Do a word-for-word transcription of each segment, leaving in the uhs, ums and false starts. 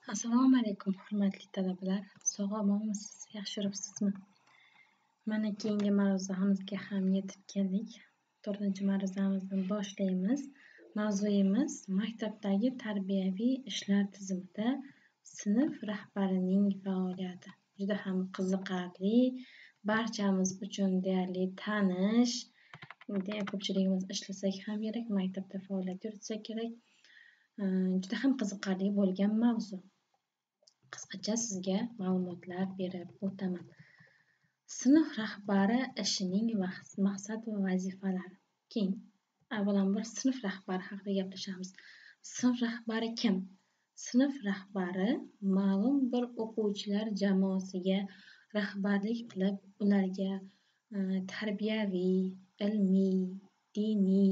Assalomu alaykum, hurmatli talabalar. Sog'omisiz, yaxshi yuribsizmi? Mana keyingi mavzumizga ham yetib keldik. to'rtinchi mavzumuzni boshlaymiz. Mavzuyimiz maktabdagi tarbiyaviy ishlar tizimida sinf rahbarining faoliyati. Juda ham qiziqarli, barchamiz uchun deyarli tanish, deya ko'pchiligimiz ishlasak ham kerak, maktabda faoliyat yuritsak kerak. Juda ham qiziqarli bo'lgan mavzu. Qisqacha sizga ma'lumotlar berib o'taman. Sinf rahbari ishining maqsad va vazifalari. Keyin avvalambor sinf rahbari haqida gaplashamiz. Sinf rahbari kim? Sinf rahbari ma'lum bir o'quvchilar jamoasiga rahbarlik qilib, ularga tarbiyaviy, ilmiy, diniy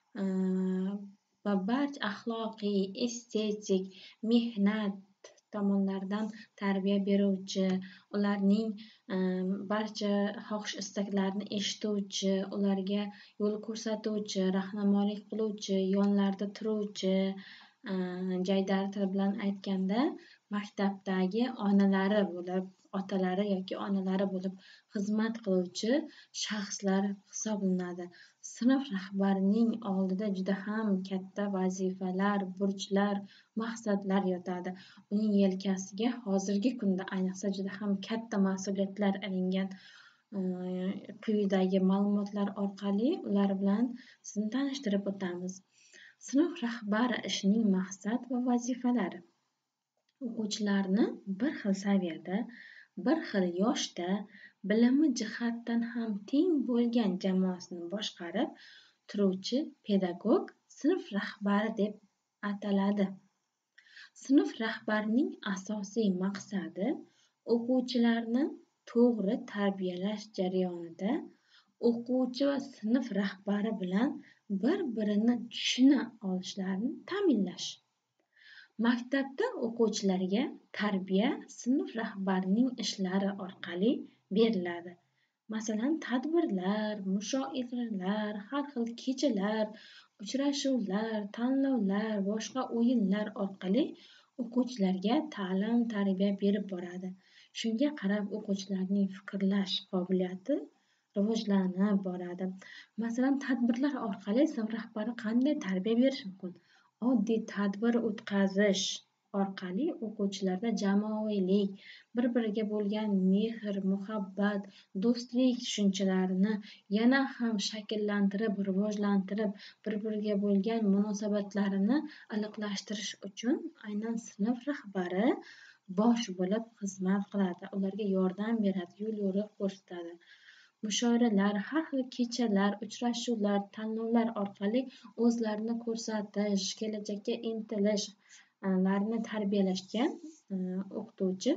va barcha axloqiy, estetik, mehnat tomonlardan tarbiya beruvchi, ularning barcha xohish istaklarini eshituvchi, ularga yo'l ko'rsatuvchi, rahnamolik qiluvchi, yonlarida turuvchi, jaydari til bilan aytganda maktabdagi onalari bo'lib, otalari yoki onalari bo'lib xizmat qiluvchi shaxslar hisoblanadi. Sinf rahbarining oldida juda ham katta vazifalar, burchlar, maqsadlar yotadi. Uning yelkasiga hozirgi kunda ayniqsa juda ham katta mas'uliyatlar ilingan. Quyidagi ma'lumotlar orqali ular bilan sizni tanishtirib o'tamiz. Sinf rahbari ishining maqsad va vazifalari. O'quvchilarni bir xil saviyada, bir xil yoshda, bilimi jihatdan ham teng bo'lgan jamoasini boshqarib turuvchi pedagog sinf rahbari deb ataladi. Sinf rahbarining asosiy maqsadi o'quvchilarni to'g'ri tarbiyalash jarayonida o'quvchi va sinf rahbari bilan bir-birini tushuna olishlarini ta'minlash. Maktabda o'quvchilarga tarbiya sinf rahbarining ishlari orqali beriladi. Masalan, tadbirlar, mushoiralar, har xil kechalar, uchrashuvlar, tanlovlar, boshqa o'yinlar orqali o'quvchilarga ta'lim, tarbiya berib boradi. Shunga qarab o'quvchilarning fikrlash qobiliyati rivojlanib boradi. Masalan, tadbirlar orqali sinf rahbari qanday tarbiya berish mumkin? Oddiy tadbir o'tkazish orqali o'quvchilarda jamoaviylik, bir-biriga bo'lgan mehr, muhabbat, do'stlik tushunchalarini yana ham shakllantirib, rivojlantirib, bir-biriga bo'lgan munosabatlarini iliqlashtirish uchun aynan sinf rahbari bosh bo'lib xizmat qiladi. Ularga yordam beradi, yo'l yo'riq ko'rsatadi. Mushoiralar, har xil kechalar, uchrashuvlar, tanlovlar orqali o'zlarini ko'rsatish, kelajakka intilishlarni tarbiyalashga o'qituvchi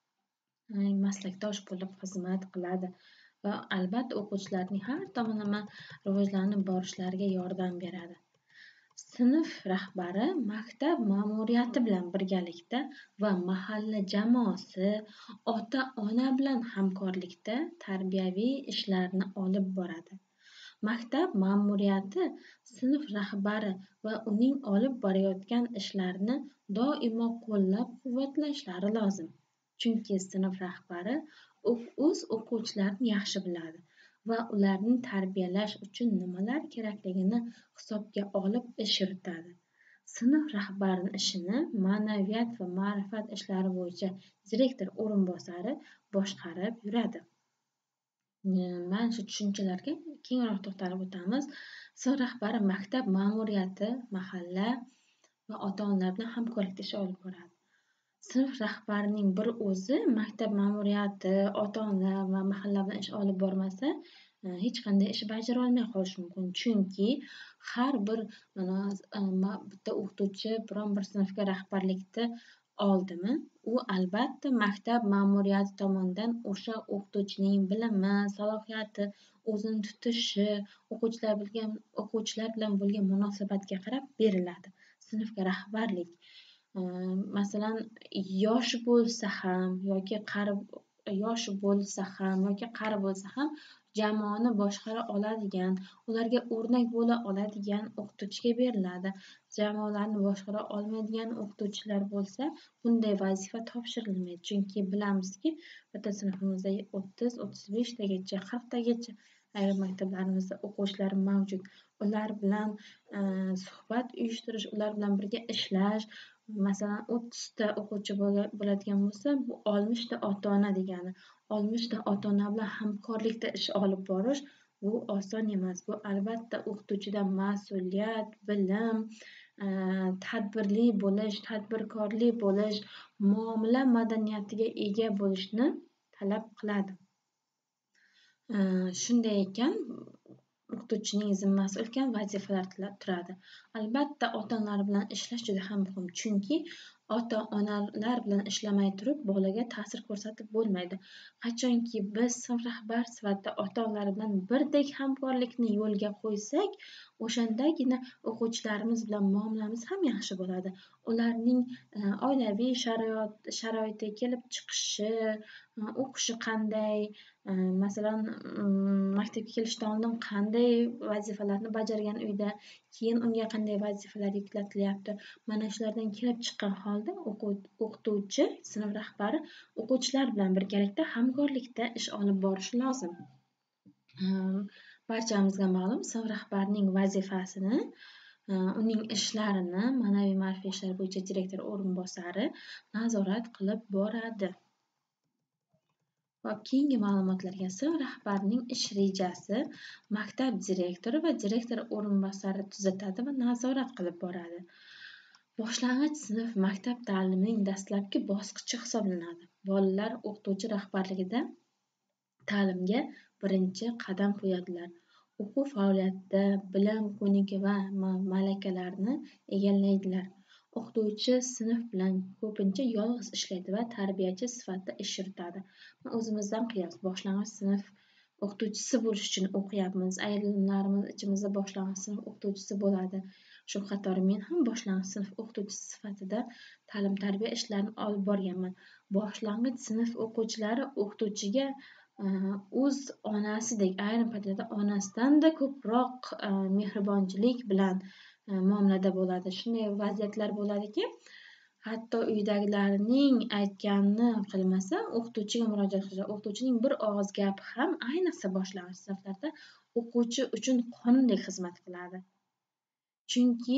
maslakdosh bo'lib xizmat qiladi va albatta o'quvchilarning har tomonlama rivojlanib borishlariga yordam beradi. Sinf rahbari maktab ma'muriyati bilan birgalikda va mahalla jamoasi, ota-ona bilan hamkorlikda tarbiyaviy ishlarni olib boradi. Maktab ma'muriyati sinf rahbari va uning olib borayotgan ishlarini doimo qo'llab-quvvatlashlari lozim. Chunki sinf rahbari o'z o'quvchilarini yaxshi biladi va ularni tarbiyalash uchun nimalar kerakligini hisobga olib ish yuritadi. Sinf rahbarining ishini ma'naviyat va ma'rifat ishlari bo'yicha direktor o'rinbosari boshqarib yuradi. Mana shu tushunchalarga kengroq to'xtalib o'tamiz. Sinf rahbari maktab ma'muriyati, mahalla va ota-onalar bilan hamkorlikda ish olib boradi. Sinf rahbarining bir o'zi maktab ma'muriyati, ota-onalar va mahalla bilan ish olib bormasa, hech qanday ish bajara olmay qolishi mumkin. Chunki har bir bitta o'qituvchi biron bir sinfga rahbarlikni oldimi, u albatta maktab ma'muriyati tomonidan o'sha o'qituvchining bilimi, salohiyati, o'zini tutishi, o'quvchilar bilan o'quvchilar bilan bo'lgan munosabatga qarab beriladi. Sinfga rahbarlik masalan yosh bo'lsa ham yoki qari yosh bo'lsa ham yoki qari bo'lsa ham jamoani boshqara oladigan, ularga o'rnak bo'la oladigan o'qituvchiga beriladi. jamoalarni boshqara olmaydigan o'qituvchilar bo'lsa, bunday vazifa topshirilmaydi. Chunki bilamizki, bitta sinfimizda o'ttiz o'ttiz beshtagacha, qirqtagacha ayrim maktablarimizda o'quvchilar mavjud. Ular bilan suhbat uyushtirish, ular bilan birga ishlash, masalan, o'ttizta o'quvchi bo'ladigan bo'lsa, bu oltmishta ota-ona degani. oltmishta ota-ona bilan hamkorlikda ish olib borish bu oson emas. Bu albatta o'qituvchidan mas'uliyat, bilim, tadbirli bo'lish, tadbirkorli bo'lish, muomala madaniyatiga ega bo'lishni talab qiladi. Shunday ekan, o'qituvchining zimmasi ulkan vazifalar turadi. Albatta, ota-onalar bilan ishlash juda ham muhim. Chunki ota-onalar bilan ishlamay turib bolaga ta'sir ko'rsatib bo'lmaydi. Qachonki biz sinf rahbar sifatida ota-onalar bilan birdek hamkorlikni yo'lga qo'ysak, o'shandagina o'quvchilarimiz bilan muomalamiz ham yaxshi bo'ladi. Ularning oilaviy sharoit sharoitiga kelib chiqishi, o'qishi qanday, masalan, maktabga kelishdan oldin qanday vazifalarni bajargan uyda, keyin unga qanday vazifalar yuklatilyapti. Mana shulardan kelib chiqqan holda o'qituvchi, sinf rahbari o'quvchilar bilan birgalikda hamkorlikda ish olib borishi lozim. Barchamizga ma'lum, sinf rahbarining vazifasini, uning ishlarini ma'naviy ma'rifiy ishlar bo'yicha direktor o'rinbosari nazorat qilib boradi. Va keyingi ma'lumotlarga, sinf rahbarining ish rejasi maktab direktori va direktor o'rinbosari tuzatadi va nazorat qilib boradi. Boshlang'ich sinf maktab ta'limining dastlabki bosqichi hisoblanadi. Bolalar o'qituvchi rahbarligida ta'limga birinchi qadam qo'yadilar. O'quv faoliyatida bilim, ko'nik va malakalarni egallaydilar. O'qituvchi sinf bilan ko'pincha yolg'iz ishlaydi va tarbiyachi sifatida ish yuritadi. O'zimizdan qiyos, boshlang'ich sinf o'qituvchisi bo'lish uchun o'qiyapmiz. Ayrimlarimiz ichimizda boshlang'ich sinf o'qituvchisi bo'ladi. Shu qatori men ham boshlang'ich sinf o'qituvchisi sifatida ta'lim-tarbiya ishlarini olib borganman. Boshlang'ich sinf o'quvchilari o'qituvchiga o'z onasidek, ayrim paytlarda onasidan-da ko'proq mehribonchilik bilan muomalada bo'ladi. Shunday vaziyatlar bo'ladiki, hatto uydagilarning aytganini qilmasa, o'qituvchiga murojaat qiladi. O'qituvchining bir og'iz gapi ham ayniqsa boshlang'ich sinflarda o'quvchi uchun qonundek xizmat qiladi. Chunki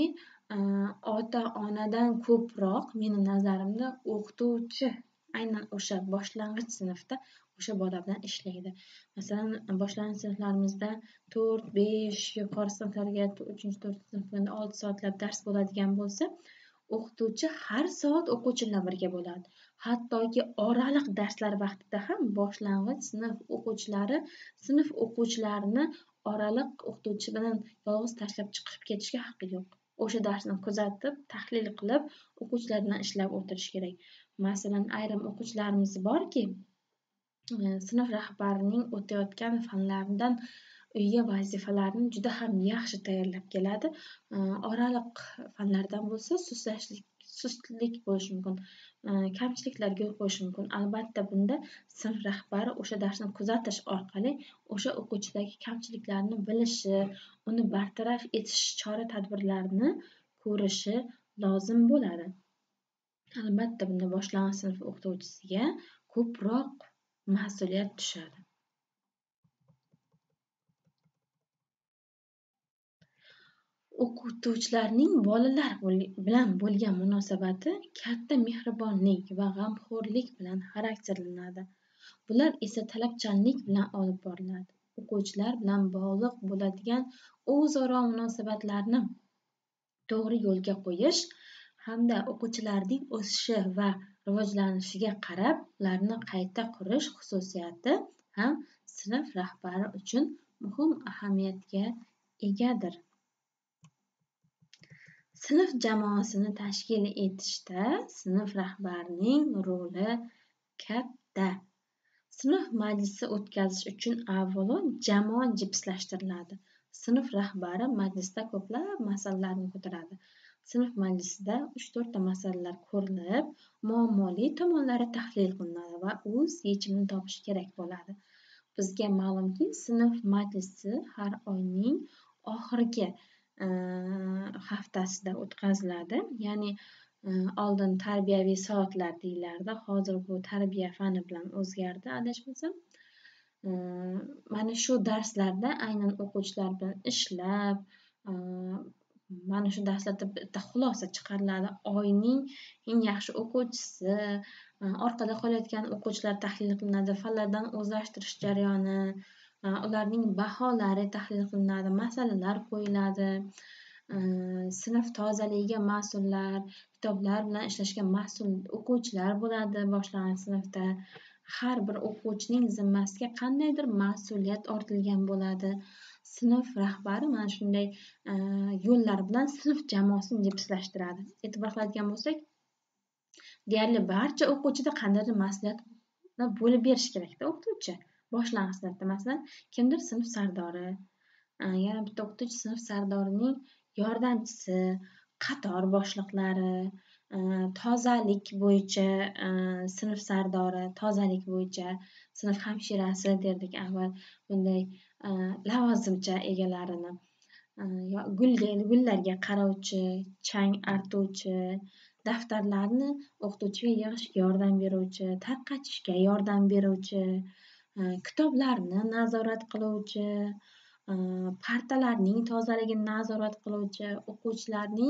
ota-onadan ko'proq meni nazarimda o'qituvchi aynan o'sha boshlang'ich sinfda o'sha bola bilan ishlaydi. Masalan, boshlang'ich sinflarimizda to'rt besh, yuqori sinflarga uchinchi to'rtinchi sinflarda olti soatlab dars bo'ladigan bo'lsa, o'qituvchi har soat o'quvchi bilan birga bo'ladi. Hattoki oraliq darslar vaqtida ham boshlang'ich sinf o'quvchilari sinf o'quvchilarini oraliq o'qituvchi bilan yolg'iz tashlab chiqib ketishga haqqi yo'q. O'sha darsni kuzatib, tahlil qilib, o'quvchilar bilan ishlab o'tirish kerak. Masalan, ayrim o'quvchilarimiz borki, sinf rahbarining o'tayotgan fanlaridan uyga vazifalarni juda ham yaxshi tayyorlab keladi. Oraliq fanlardan bo'lsa, sustlashlik, sustlik bo'lishi mumkin, kamchiliklarga yo'l qo'yishi mumkin. Albatta, bunda sinf rahbari o'sha darsni kuzatish orqali o'sha o'quvchidagi kamchiliklarni bilishi, uni bartaraf etish chora-tadbirlarini ko'rishi lozim bo'ladi. Albatta, bunda boshlang'ich sinf o'qituvchisiga ko'proq mas'uliyat tushadi. O'qituvchilarning bolalar bilan bo'lgan munosabati katta mehribonlik va g'amxo'rlik bilan xarakterlanadi. Bular esa talabchanlik bilan olib boriladi. O'quvchilar bilan bog'liq bo'ladigan o'zaro munosabatlarni to'g'ri yo'lga qo'yish hamda o'quvchilarning o'sishi va rivojlanishiga qarab ularni qayta qurish xususiyati ham sinf rahbari uchun muhim ahamiyatga egadir. Sinf jamoasini tashkil etishda sinf rahbarining roli katta. Sinf majlisi o'tkazish uchun avvalo jamoa jipslashtiriladi. Sinf rahbari majlisda ko'plab masalalarni ko'taradi. Sinf majlisida uch to'rtta masalalar ko'rilib, muammoli tomonlari tahlil qilinadi va o'z yechimini topish kerak bo'ladi. Bizga ma'lumki, sinf majlisi har oyning oxirgi haftasida o'tkaziladi. Ya'ni oldin tarbiyaviy soatlar deyilardi, hozir bu tarbiya fani bilan o'zgardi adashmasam. Mana shu darslarda aynan o'quvchilar bilan ishlab, mana shu darslarda bitta xulosa chiqariladi. Oyning eng yaxshi o'quvchisi, orqada qolayotgan o'quvchilar tahlil qilinadi, fanlardan o'zlashtirish jarayoni, ularning baholari tahlil qilinadi, masalalar qo'yiladi. Sinf tozaligiga mas'ullar, kitoblar bilan ishlashga mas'ul o'quvchilar bo'ladi boshlang'ich sinfda. Har bir o'quvchining zimmasiga qandaydir mas'uliyat ortilgan bo'ladi. Sinf rahbari mana shunday yo'llar bilan sinf jamoasini jipslashtiradi. E'tibor qiladigan bo'lsak, deyarli barcha o'quvchida qandaydir mas'uliyat bo'lib berish kerakda o'qituvchi. Boshlang'ich sinfda masalan, kimdir sinf sardori, yana bitta o'qituvchi sinf sardorining yordamchisi, qator boshliqlari, tozalik bo'yicha sinf sardori, tozalik bo'yicha sinf hamshirasi derdik avval, bunday lavozimcha egalarini, gullarga qarovchi, chang artuvchi, daftarlarni o'qituvchiga yig'ishga yordam beruvchi, tarqatishga yordam beruvchi, kitoblarni nazorat qiluvchi, partalarning tozaligini nazorat qiluvchi, o'quvchilarning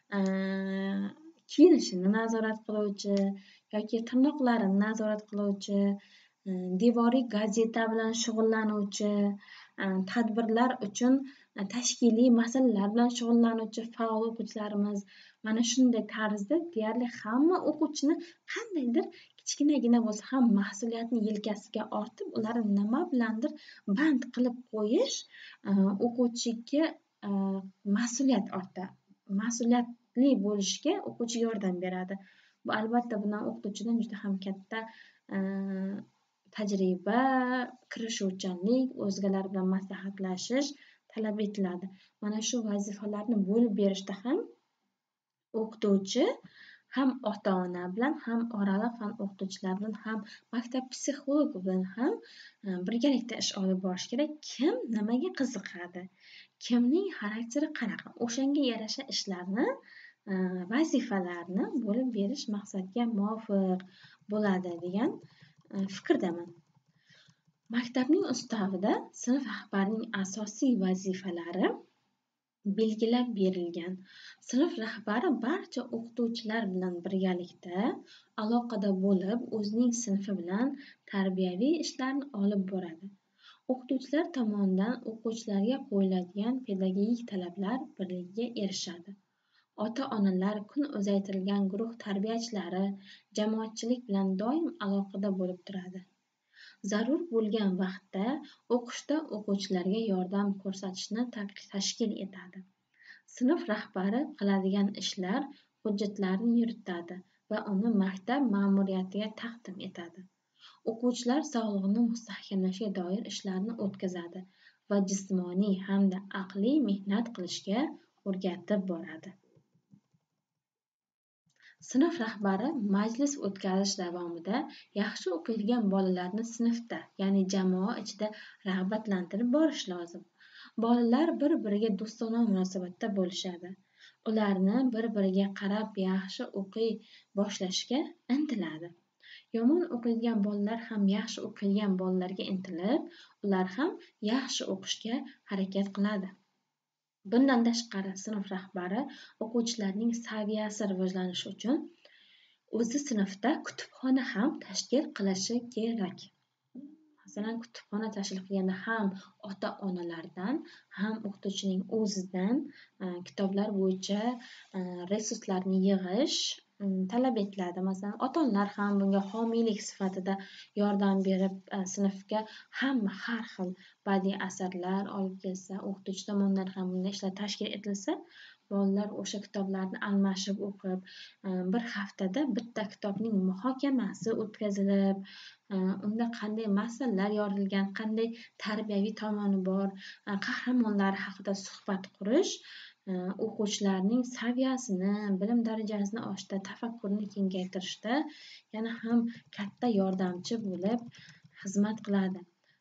kiyinishini nazorat qiluvchi yoki tirnoqlarini nazorat qiluvchi, devoriy gazeta bilan shug'ullanuvchi, tadbirlar uchun tashkiliy masalalar bilan shug'ullanuvchi faol o'quvchilarimiz mana shunday tarzda deyarli hamma o'quvchini qandaydir kichkinagina bo'lsa ham mas'uliyatni yelkasiga ortib, ularni nima bilandir band qilib qo'yish o'quvchiga mas'uliyat ortadi. Mas'uliyatli bo'lishga o'quvchiga yordam beradi. Bu albatta bundan o'qituvchidan juda ham katta tajriba, kirishuvchanlik, o'zgalar bilan maslahatlashish talab etiladi. Mana shu vazifalarni bo'lib berishda ham o'qituvchi ham ota-ona bilan, ham oraliq fan o'qituvchilar bilan, ham maktab psixologi bilan ham birgalikda ish olib borish kerak. Kim nimaga qiziqadi, kimning xarakteri qanaqa, o'shanga yarasha ishlarni, vazifalarni bo'lib berish maqsadga muvofiq bo'ladi degan fikrdaman. Maktabning ustavida sinf rahbarining asosiy vazifalari belgilab berilgan. Sinf rahbari barcha o'qituvchilar bilan birgalikda aloqada bo'lib, o'zining sinfi bilan tarbiyaviy ishlarni olib boradi. O'qituvchilar tomonidan o'quvchilarga qo'yiladigan pedagogik talablar birligiga erishadi. Ota-onalar, kun uzaytirilgan guruh tarbiyachilari, jamoatchilik bilan doim aloqada bo'lib turadi. Zarur bo'lgan vaqtda o'qishda o'quvchilarga yordam ko'rsatishni tashkil etadi. Sinf rahbari qiladigan ishlar hujjatlarni yuritadi va uni maktab ma'muriyatiga taqdim etadi. O'quvchilar sog'lig'ini mustahkamlashga doir ishlarni o'tkazadi va jismoniy hamda aqliy mehnat qilishga o'rgatib boradi. Sinf rahbari majlis o'tkazish davomida yaxshi o'qiydigan bolalarni sinfda, ya'ni jamoa ichida rag'batlantirib borish lozim. Bolalar bir-biriga do'stona munosabatda bo'lishadi. Ularni bir-biriga qarab yaxshi o'qiy boshlashga intiladi. Yomon o'qiydigan bolalar ham yaxshi o'qiydigan bolalarga intilib, ular ham yaxshi o'qishga harakat qiladi. Bundan tashqari, sinf rahbari o'quvchilarning saviyasi rivojlanishi uchun o'zi sinfda kutubxona ham tashkil qilishi kerak. Masalan, kutubxona tashkil qilganda ham ota-onalardan, ham o'qituvchining o'zidan kitoblar bo'yicha resurslarni yig'ish talab etiladi. Masalan, ota-onalar ham bunga homiylik sifatida yordam berib, sinfga hamma har xil badiiy asarlar olib kelsa, o'qituvchi tomonidan ham bunday ishlar tashkil etilsa, bolalar o'sha kitoblarni almashib o'qib, bir haftada bitta kitobning muhokamasi o'tkazilib, unda qanday masalalar yorilgan, qanday tarbiyaviy tomoni bor, qahramonlar haqida suhbat qurish o'quvchilarning saviyasini, bilim darajasini oshirishda, tafakkurini kengaytirishda yana ham katta yordamchi bo'lib xizmat qiladi.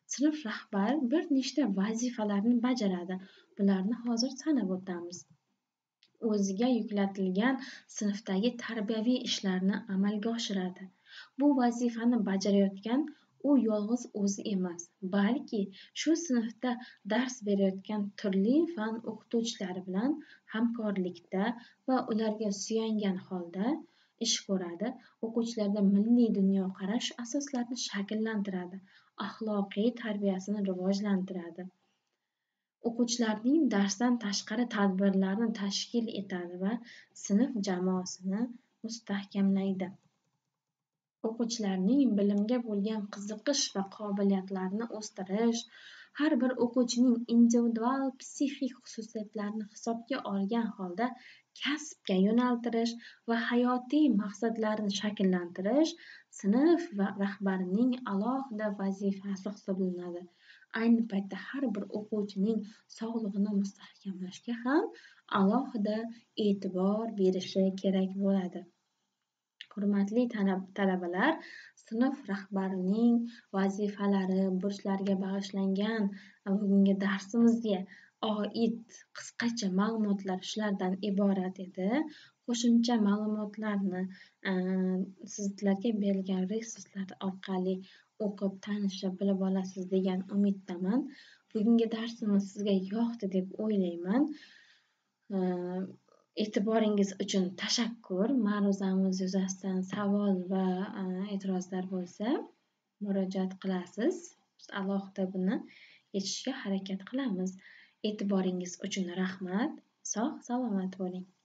Sinf rahbari bir nechta vazifalarni bajaradi. Bularni hozir sanab o'tamiz. O'ziga yuklatilgan sinfdagi tarbiyaviy ishlarni amalga oshiradi. Bu vazifani bajarayotgan u yolg'iz o'zi emas, balki shu sinfda dars berayotgan turli fan o'qituvchilari bilan hamkorlikda va ularga suyangan holda ish ko'radi. O'quvchilarda milliy dunyoqarash asoslarini shakllantiradi, axloqiy tarbiyasini rivojlantiradi. O'quvchilarning darsdan tashqari tadbirlarni tashkil etadi va sinf jamoasini mustahkamlaydi. O'quvchilarning bilimga bo'lgan qiziqish va qobiliyatlarini o'stirish, har bir o'quvchining individual psixik xususiyatlarini hisobga olgan holda kasbga yo'naltirish va hayotiy maqsadlarini shakllantirish sinf va rahbarining alohida vazifasi hisoblanadi. Ayni paytda har bir o'quvchining sog'lig'ini mustahkamlashga ham alohida e'tibor berishi kerak bo'ladi. Hurmatli talabalar, sinf rahbarining vazifalari, burchlariga bag'ishlangan bugungi darsimizga oid qisqacha ma'lumotlar shulardan iborat edi. Qo'shimcha ma'lumotlarni sizlarga berilgan resurslar orqali o'qib, tanishib, bilib olasiz degan umiddaman. Bugungi darsimiz sizga yoqdi deb o'ylayman. E'tiboringiz uchun tashakkur. Ma'ruzamiz yuzasidan savol va e'tirozlar bo'lsa, murojaat qilasiz. Biz alohida buni yechishga harakat qilamiz. E'tiboringiz uchun rahmat. Sog' salomat bo'ling.